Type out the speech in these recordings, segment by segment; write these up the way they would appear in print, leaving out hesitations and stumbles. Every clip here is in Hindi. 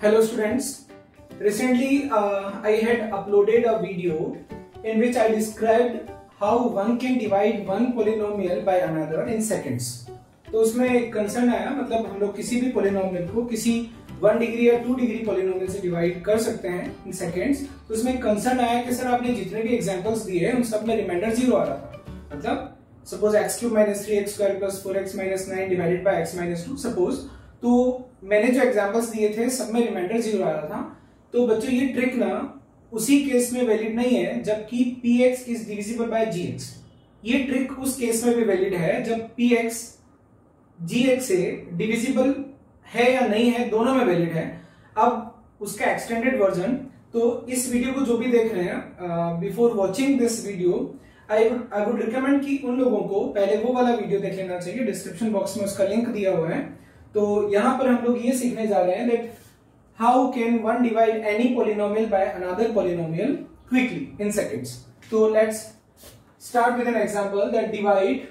Hello students, recently I had uploaded a video in which I described how one can divide one polynomial by another in seconds. तो उसमें एक कंसर्न आया, मतलब हम लोग किसी भी पोलिनोमियल को किसी 1 डिग्री या 2 डिग्री पोलिनोमियल से डिवाइड कर सकते हैं इन सेकंड्स। तो उसमें कंसर्न आया कि सर आपने जितने भी एग्जांपल्स दिए हैं उन सब में रिमाइंडर 0 आ रहा था। मतलब suppose x³ - 3x² + 4x - 9 divided by x - 2 suppose. तो मैंने जो एग्जांपल्स दिए थे सब में रिमाइंडर 0 आ रहा था। तो बच्चों ये ट्रिक ना उसी केस में वैलिड नहीं है जबकि px is divisible by gx। ये ट्रिक उस केस में भी वैलिड है जब px gx से डिविजिबल है या नहीं है, दोनों में वैलिड है। अब उसका एक्सटेंडेड वर्जन, तो इस वीडियो को जो भी देख रहे हैं before watching this video I would recommend कि उन लोगों को पहले वो वाला वीडियो देख लेना चाहिए। डिस्क्रिप्शन बॉक्स में उसका लिंक दिया हुआ है। तो यहां पर हम लोग ये सीखने जा रहे हैं that how can one divide any polynomial by another polynomial quickly in seconds. तो let's start with an example that divide,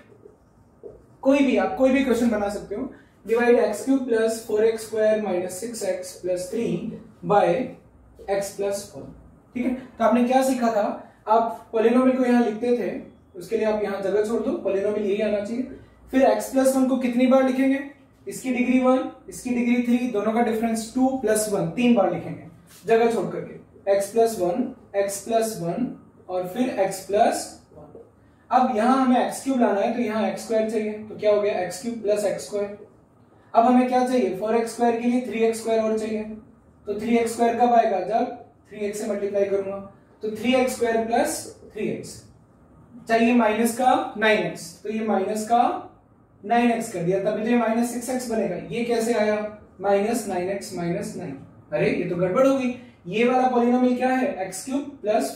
आप कोई भी क्वेश्चन बना सकते हो, divide x³ + 4x² - 6x + 3 by x + 1। ठीक है, तो आपने क्या सीखा था, आप पॉलिनोमियल को यहां लिखते थे, उसके लिए आप यहां जगह छोड़ दो, पॉलिनोमियल यही आना चाहिए। फिर x + 1 को कितनी बार लिखेंगे, इसकी डिग्री 1, इसकी डिग्री 3, दोनों का डिफरेंस 2 + 1, 3 बार लिखेंगे जगह छोड़ करके। x + 1, x + 1 और फिर x + 1। अब यहां हमें x³ लाना है तो यहां x² चाहिए, तो क्या हो गया x³ + x²। अब हमें क्या चाहिए, 4x² के लिए 3x² और चाहिए, तो 3x² कब आएगा, जब 3x से मल्टीप्लाई करूंगा, तो 3x² + 3x चाहिए माइनस का 9x, तो ये माइनस का 9x कर दिया, तभी तो ये -6x बनेगा। ये कैसे आया, -9x - 9। अरे ये तो गड़बड़ हो गई। ये वाला पॉलिनोमियल क्या है, x³ +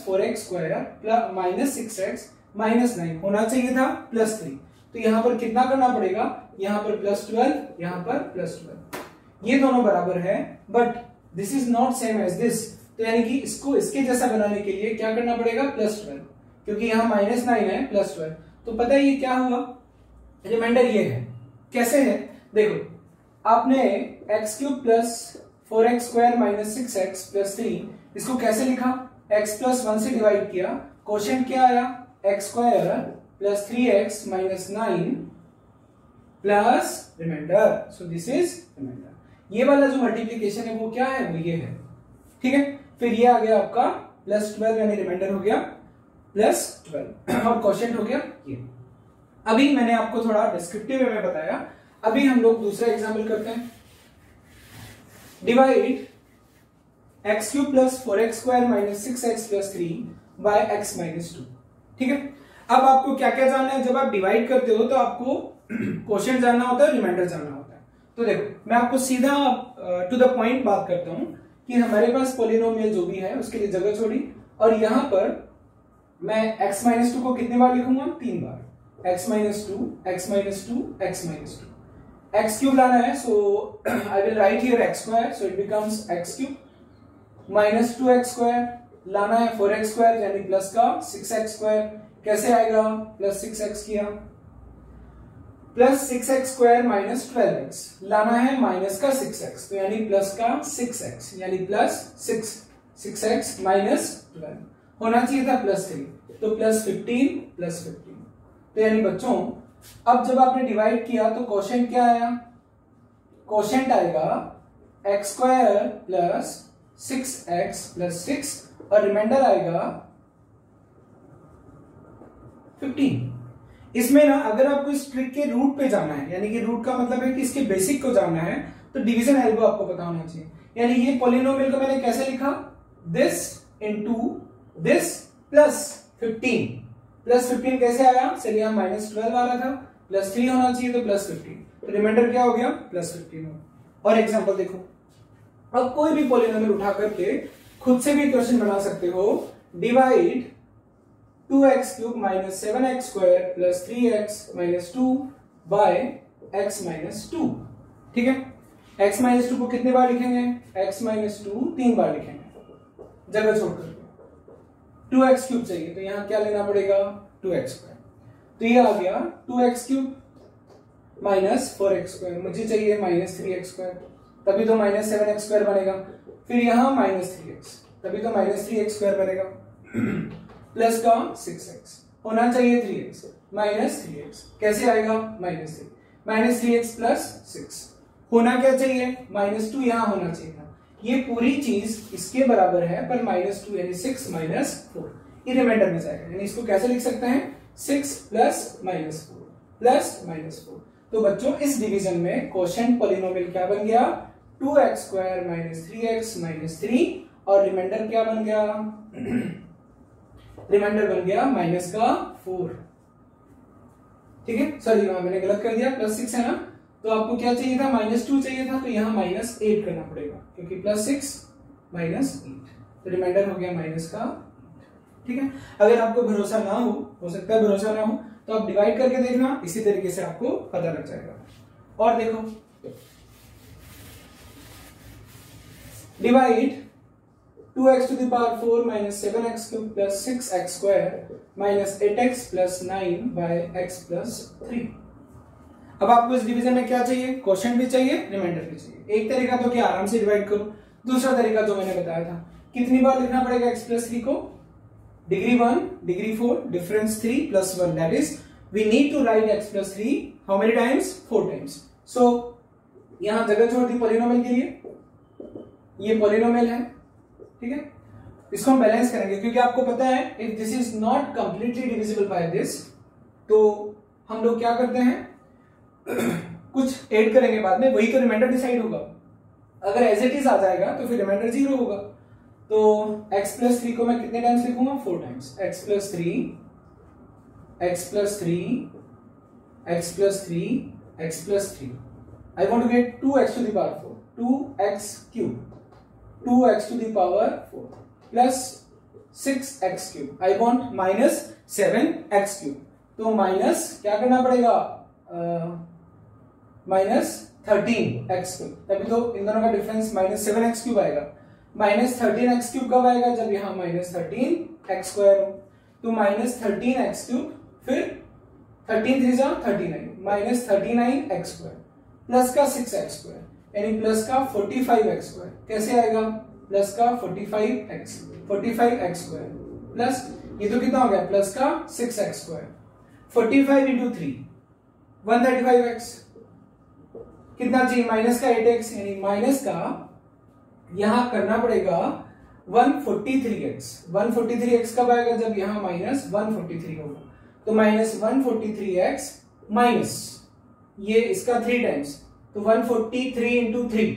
4x² - 6x - 9 होना चाहिए था +3। तो यहां पर कितना करना पड़ेगा, यहां पर +12, यहां पर +12। ये दोनों बराबर है, but this is not same as this. तो यानी कि इसको इसके जैसा बनाने के लिए क्या करना पड़ेगा, +12, क्योंकि यहां -9 है, +12। तो पता है ये क्या हुआ, रिमाइंडर ये है। कैसे है, देखो आपने x³ + 4x² - 6x + 3 इसको कैसे लिखा, x + 1 से डिवाइड किया, क्वोशिएंट क्या आया, x² + 3x - 9 plus remainder. So this is remainder. ये वाला जो मल्टीप्लीकेशन है वो क्या है, वो ये है। ठीक है, फिर ये आ गया आपका +12 यानी रिमाइंडर हो गया +12 और क्वोशिएंट हो गया ये। अभी मैंने आपको थोड़ा डिस्क्रिप्टिव वे में बताया, अभी हम लोग दूसरा एग्जाम्पल करते हैं। Divide x³ + 4x² - 6x + 3 by x - 2। ठीक है, अब आपको क्या क्या जानना है, जब आप डिवाइड करते हो तो आपको क्वोशिएंट जानना होता है, रिमाइंडर जानना होता है। तो देखो मैं आपको सीधा टू द पॉइंट बात करता हूं कि हमारे पास पॉलिनोमियल जो भी है उसके लिए जगह छोड़ी, और यहां पर मैं x - 2 को कितनी बार लिखूंगा, 3 बार, x - 2, x - 2, x - 2। x³ लाना है, so I will write here x², so it becomes x³ - 2x² लाना है 4x² यानी प्लस का 6x², कैसे आएगा, +6x किया, +6x² - 12x लाना है माइनस का 6x, तो यानी प्लस का 6x यानी +6x - 12 होना चाहिए था +3, तो +15 +15। तो यानी बच्चों अब जब आपने डिवाइड किया तो क्वोशिएंट क्या आया, क्वोशिएंट आएगा x² + 6x + 6 और रिमाइंडर आएगा 15। इसमें ना अगर आपको इस ट्रिक के रूट पे जाना है, यानी कि रूट का मतलब है कि इसके बेसिक को जानना है, तो डिवीजन एल्गो आपको पता होना चाहिए। यानी ये पॉलिनोमियल को मैंने कैसे लिखा, दिस इनटू दिस +15 कैसे आया, चलिए यहां -12 आ रहा था, +3 होना चाहिए तो +15, तो रिमाइंडर क्या हो गया, +15। और एग्जांपल देखो, अब कोई भी पॉलिनोमियल उठा करके खुद से भी क्वेश्चन बना सकते हो। Divide 2x³ - 7x² + 3x - 2 by x - 2। ठीक है, x - 2 को कितने बार लिखेंगे, x - 2 3 बार लिखेंगे जगह छोड़ करके। 2x³ चाहिए तो यहां क्या लेना पड़ेगा, 2x², तो ये आ गया 2x³ - 4x², मुझे चाहिए -3x², तभी तो माइनस 7x² बनेगा। फिर यहाँ -3x, तभी तो -3x² बनेगा। प्लस का 6x, होना चाहिए 3x, -3x कैसे आएगा? -3, -3x प्लस 6 होना क्या चाहिए? -2 यहाँ होना चाहिए था। ये पूरी चीज इसके बराबर है, पर -2 यानी 6 - 4 ये रिमाइंडर में जाएगा। यानी इसको कैसे लिख सकते हैं? 6 + -4 प्लस -4। तो बच्चों इस डिवीजन में क्वोशिएंट पॉलिनोमियल क्या बन गया? 2x² - 3x - 3 और रिमाइंडर क्या बन गया? रिमाइंडर बन गया -4। ठीक है, सॉरी मैंने गलत कर दिया, +6 है ना, तो आपको क्या चाहिए था? -2 चाहिए था, तो यहाँ -8 करना पड़ेगा क्योंकि +6 - 8, तो रिमाइंडर हो गया -8। ठीक है, अगर आपको भरोसा ना हो सकता है भरोसा ना हो, तो आप डिवाइड करके देखना, इसी तरीके से आपको पता लग जाएगा। और देखो, divide 2x⁴ - 7x³ + 6x² - 8x + 9 by x + 3। अब आपको इस डिवीजन में क्या चाहिए? क्वोशिएंट भी चाहिए, रिमाइंडर भी चाहिए। एक तरीका तो क्या, आराम से डिवाइड करो। दूसरा तरीका जो मैंने बताया था, कितनी बार लिखना पड़ेगा x + 3 को? Degree 1, degree 4, difference 3 + 1, that is we need to write x + 3 how many times? 4 times. So यहां जगह छोड़ दी पॉलिनोमियल के लिए, ये पॉलिनोमियल है। ठीक है, इसको हम बैलेंस करेंगे क्योंकि आपको पता है if this is not completely divisible by this, तो हम लोग क्या करते हैं कुछ ऐड करेंगे बाद में, वही तो रिमाइंडर डिसाइड होगा। अगर एज इट इज आ जाएगा तो फिर रिमाइंडर 0 होगा। तो x + 3 को मैं कितने टाइम्स लिखूंगा? 4 times. x + 3, x + 3, x + 3, x + 3। I want to get 2x⁴, 2x³ 2x⁴ plus 6x³ I want -7x³। तो माइनस क्या करना पड़ेगा? -13x³, तभी तो इन दोनों का डिफरेंस -7x³ आएगा। -13x³ कब आएगा? जब यहाँ -13x² हो। तो -13x³ फिर 13 3 जा 39 -39x² प्लस का 6x² यानी प्लस का 45x² कैसे आएगा? प्लस का 45x² प्लस ये तो कितना हो गया? प्लस का 6x²। 45 × 3 135x, कितना चाहिए? माइनस का 8x, यानी माइनस का यहां करना पड़ेगा 143x। 143x कब आएगा? जब यहां -143 होगा। तो -143x माइनस ये इसका 3 टाइम्स, तो 143 × 3,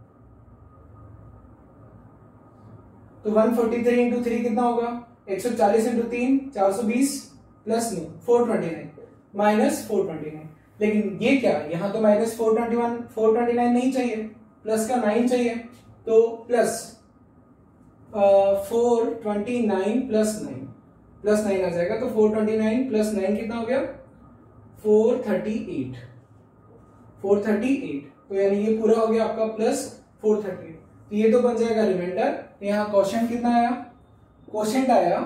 तो 143 × 3 कितना होगा? 140 × 3 420 प्लस 9 429 -429। लेकिन ये क्या, यहां तो -429 नहीं चाहिए, प्लस का 9 चाहिए, तो प्लस 429 प्लस 9 आ जाएगा। तो 429 प्लस 9 कितना हो गया? 438। तो यानी ये पूरा हो गया आपका प्लस 438। तो ये तो बन जाएगा रिमाइंडर। यहाँ क्वोशिएंट कितना आया? क्वोशिएंट आया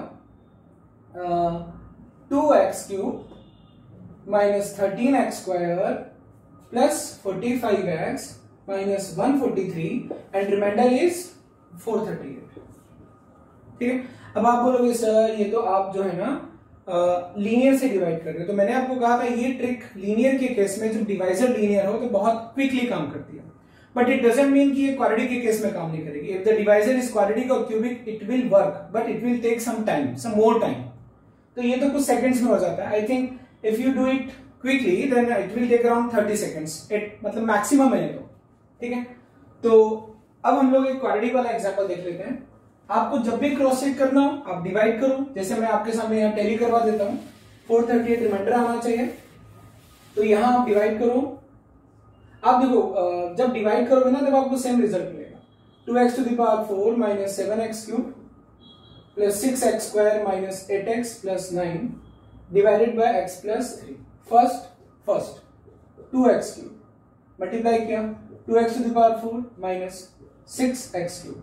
2x³ - 13x² plus 45x minus 143 and remainder is 438। ठीक है, अब आप बोलोगे सर ये तो आप जो है ना लीनियर से डिवाइड कर रहे हो। तो मैंने आपको कहा था ये ट्रिक लीनियर के केस में, जब डिवाइजर लीनियर हो तो बहुत क्विकली काम करती है, बट इट डजंट मीन कि ये क्वाड्रेटिक के केस में काम नहीं करेगी। If the divisor is quadratic और cubic it will work, but it will take some time, some more time. तो ये तो कुछ सेकंड्स में हो जाता है। I think if you do it quickly then it will take around 30 seconds, मतलब मैक्सिमम है तो। ठीक है, तो अब हम लोग एक क्वाड्रेटिक वाला एग्जांपल देख लेते हैं। आपको जब भी क्रॉस चेक करना हो आप डिवाइड करो, जैसे मैं आपके सामने यहाँ टैली करवा देता हूँ। 438 रिमाइंडर आना चाहिए, तो यहाँ आप डिवाइड करो। आप देखो जब डिवाइड करोगे ना तब आपको सेम रिजल्ट मिलेगा। 2x⁴ minus 7x³ plus 6x² minus 8x plus 9 divided by x plus 3। First 2x³ multiply किया, 2x⁴ minus 6x³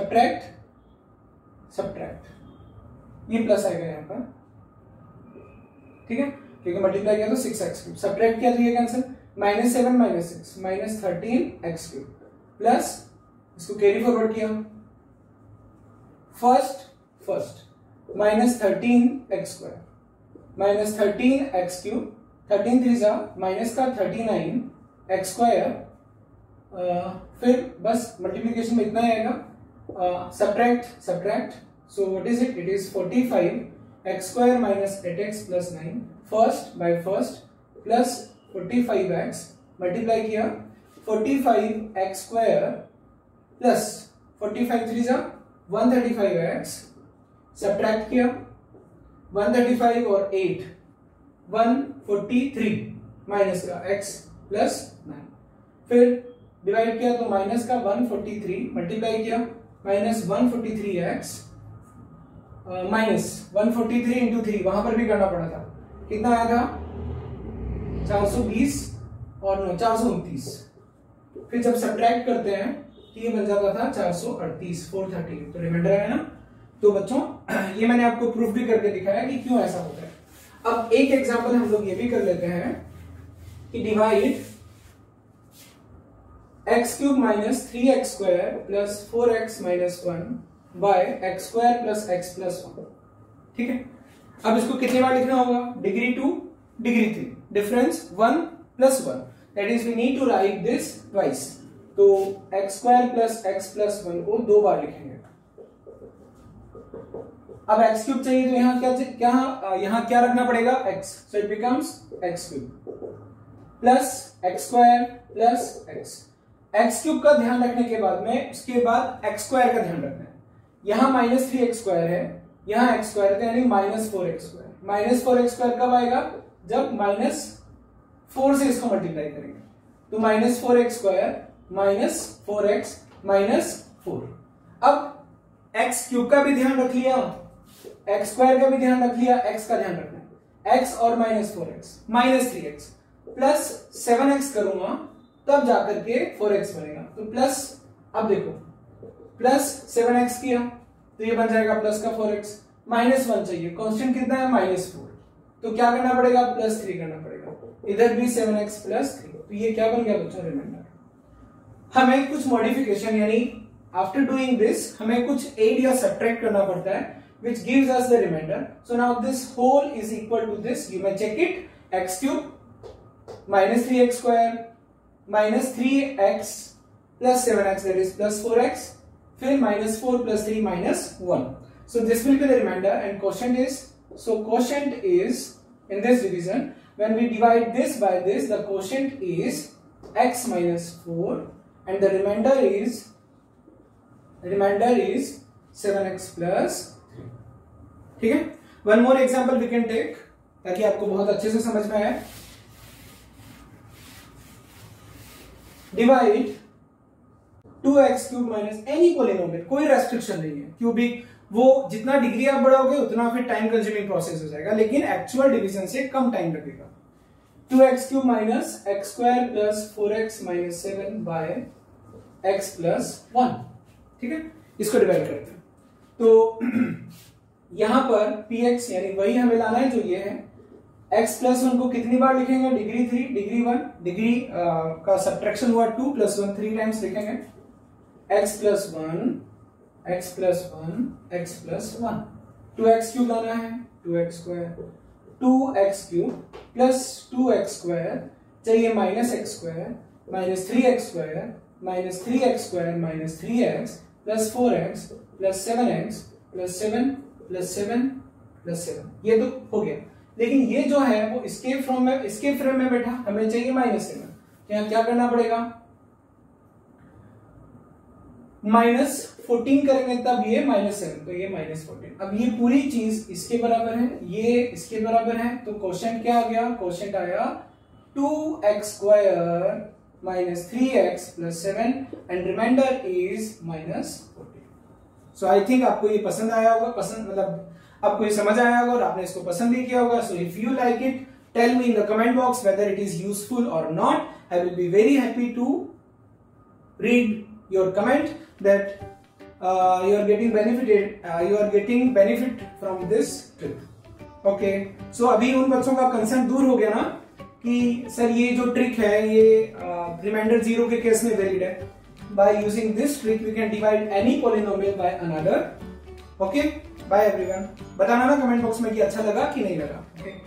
सब्ट्रैक्ट ये प्लस आएगा यहाँ पर। ठीक है, क्योंकि मल्टीप्लाई किया तो 6x³ सब्ट्रैक्ट किया तो ये कैंसिल, -7 - 6 -13x³ प्लस इसको कैरी फॉरवर्ड किया, first minus 13x² minus 13x³ 13 3 जा माइनस का 39x², फिर बस मल्टीप्लीकेशन में इतना ही आएगा, subtract, so what is it is 45x² minus 8x plus 9, first by first plus 45x multiply किया 45x² प्लस 45 3 जा 135x, सब्ट्रैक्ट किया 135 और 8 143 माइनस का x प्लस 9, फिर डिवाइड किया तो माइनस का 143 मल्टीप्लाई किया माइनस 143x माइनस 143 इंटू 3, वहां पर भी करना पड़ा था, कितना आया था 420 और 429, फिर जब सब्ट्रैक्ट करते हैं तो ये बन जाता था 438 430, तो रिमाइंडर है ना। तो बच्चों ये मैंने आपको प्रूफ भी करके दिखाया कि क्यों ऐसा होता है। अब एक एग्जांपल हम लोग ये भी कर लेते हैं कि divide x³ minus 3x² plus 4x minus 1 by x² plus x plus 1, ठीक है। अब इसको कितनी बार लिखना होगा, degree 2 degree 3, difference 1 plus 1, that is we need to write this twice, तो x² प्लस x प्लस 1 को 2 बार लिखेंगे। अब x³ चाहिए तो यहाँ क्या रखना पड़ेगा x, so it becomes x³ plus x² plus x³ का ध्यान रखने के बाद में उसके बाद x² का ध्यान रखना है, यहाँ माइनस 3x² है, यहाँ x² है, यानी माइनस 4x², माइनस 4x² कब आएगा, जब माइनस 4 से इसको मल्टीप्लाई करेंगे, तो minus 4x² minus 4x minus 4। अब x³ का भी ध्यान रख लिया, x² का भी ध्यान रख लिया, x का ध्यान रखना है, x और minus 4x minus 3x plus 7x करूंगा तब जाकर के 4x बनेगा, तो प्लस, अब देखो प्लस 7x किया तो ये बन जाएगा प्लस का 4x, माइनस 1 चाहिए, कांस्टेंट कितना है माइनस 4, तो क्या करना पड़ेगा प्लस 3 करना पड़ेगा, इधर भी 7x प्लस 3, तो ये क्या बन गया बच्चों रिमाइंडर। हमें कुछ मॉडिफिकेशन यानी आफ्टर डूइंग दिस हमें कुछ एड या सब्ट्रैक्ट करना पड़ता है which gives us the remainder. So now this whole is equal to this, you may check it, x³ minus 3x² minus 3x plus 7x, that is plus 4x, फिर minus 4 plus 3 minus 1. So this will be the remainder, and quotient is, so quotient is in this division, when we divide this by this, the quotient is x minus 4 and the remainder is 7x plus, ठीक है। One more example we can take ताकि आपको बहुत अच्छे से समझ में आए। Divide 2x³ minus any polynomial, कोई रेस्ट्रिक्शन नहीं है, क्यूबिक, वो जितना डिग्री आप बढ़ाओगे उतना फिर टाइम कंज्यूमिंग प्रोसेस हो जाएगा, लेकिन एक्चुअल डिवीजन से कम टाइम लगेगा। 2x³ minus x² plus 4x minus 7 by x plus 1, ठीक है, इसको डिवाइड करते हैं। तो यहां पर px यानी वही हमें लाना है जो ये है, x प्लस 1 को कितनी बार लिखेंगे, डिग्री 3 डिग्री 1, डिग्री का सब्ट्रैक्शन हुआ 2 प्लस 1 3 टाइम्स लिखेंगे, x plus 1 x plus 1 x plus 1, 2x³ लाना है, 2x² 2x³ प्लस 2x² चाहिए minus x² minus 3x² minus 3x² minus 3x plus 4x plus 7x plus 7 plus 7 plus 7, ये तो हो गया, लेकिन ये जो है वो escape फ्रेम में बैठा, हमें चाहिए माइनस 7, यहाँ क्या करना पड़ेगा, माइनस 14 करेंगे तब ये माइनस 7, तो ये माइनस 14। अब ये पूरी चीज इसके बराबर है, ये इसके बराबर है, तो क्वोशिएंट क्या आ गया, क्वोशिएंट आया 2x² minus 3x plus 7 and remainder is minus 14। So I think आपको ये पसंद आया होगा, पसंद मतलब आपको ये समझ आया होगा और आपने इसको पसंद भी किया होगा। So if you like it, tell me in the comment box whether it is useful और not. I will be very happy to read your comment that you are getting benefit from this trip. Okay, so अभी उन बच्चों का कंसर्न दूर हो गया ना कि सर ये जो ट्रिक है ये रिमाइंडर 0 के केस में वैलिड है, by using this trick we can divide any polynomial by another. Okay, bye everyone. बताना ना कमेंट बॉक्स में कि अच्छा लगा कि नहीं लगा. Okay.